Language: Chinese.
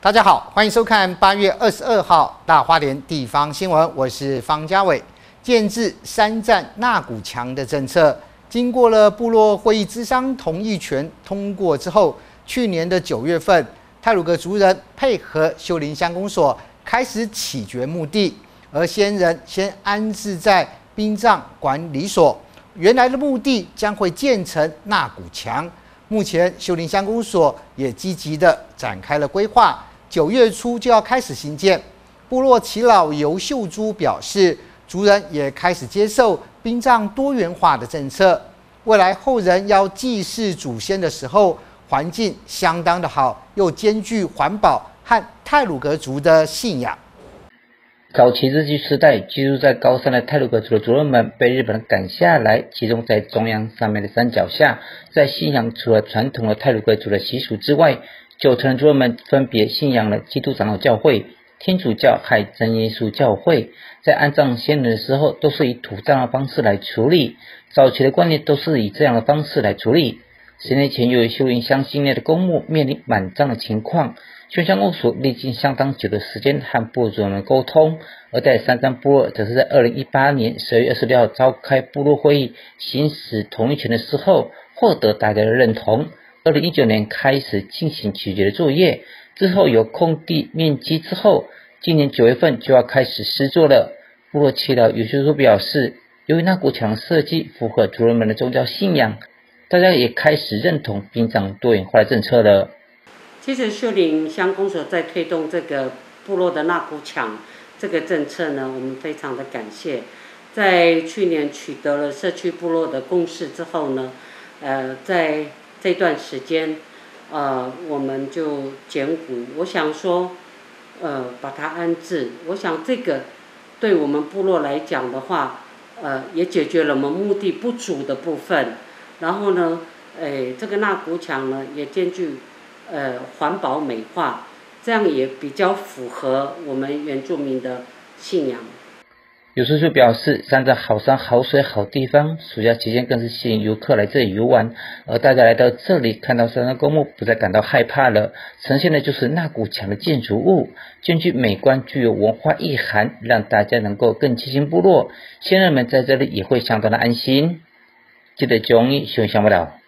大家好，欢迎收看8月22号大花莲地方新闻，我是方家伟。建制山站纳古墙的政策，经过了部落会议咨商同意权通过之后，去年的9月份，太鲁阁族人配合秀林乡公所开始起掘墓地，而先人先安置在殡葬管理所，原来的墓地将会建成纳古墙。目前秀林乡公所也积极的展开了规划，9月初就要开始兴建。部落耆老尤秀珠表示，族人也开始接受殡葬多元化的政策，未来后人要祭祀祖先的时候，环境相当的好，又兼具环保和太鲁阁族的信仰。 早期日据时代，居住在高山的太鲁阁族的族人们被日本人赶下来，集中在中央上面的山脚下。在信仰除了传统的太鲁阁族的习俗之外，9成的族人们分别信仰了基督长老教会、天主教和真耶稣教会。在安葬先人的时候，都是以土葬的方式来处理。早期的观念都是以这样的方式来处理。10年前，由于秀林乡境内的公墓面临满葬的情况，秀林乡公所历经相当久的时间和部落族人们沟通，而在山站部落则是在2018年12月26号召开部落会议，行使同意权的时候获得大家的认同。2019年开始进行取决的作业，之后有空地面积之后，今年9月份就要开始施作了。部落耆老有秀珠表示，由于纳古墙设计符合族人们的宗教信仰，大家也开始认同殡葬多元化的政策了。 其实秀林乡公所在推动这个部落的纳古墙这个政策呢，我们非常的感谢。在去年取得了社区部落的共识之后呢，在这段时间，我们就捡骨，我想说，把它安置。我想这个对我们部落来讲的话，也解决了我们墓地不足的部分。然后呢，这个纳古墙呢也兼具环保美化，这样也比较符合我们原住民的信仰。 有叔叔表示，山站好山好水好地方，暑假期间更是吸引游客来这里游玩，而大家来到这里看到山站公墓不再感到害怕了，呈现的就是纳古墙的建筑物，兼具美观，具有文化意涵，让大家能够更亲近部落，先人们在这里也会相当的安心。记得911秀林乡报道。